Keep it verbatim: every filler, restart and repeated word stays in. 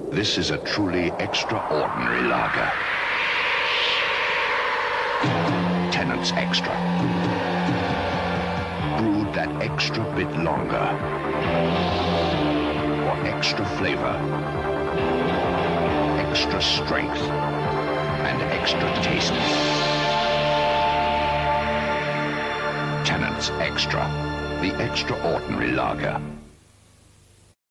This is a truly extraordinary lager. Tennents Extra. Brewed that extra bit longer. For extra flavor, extra strength, and extra taste. Tennents Extra. The extraordinary lager.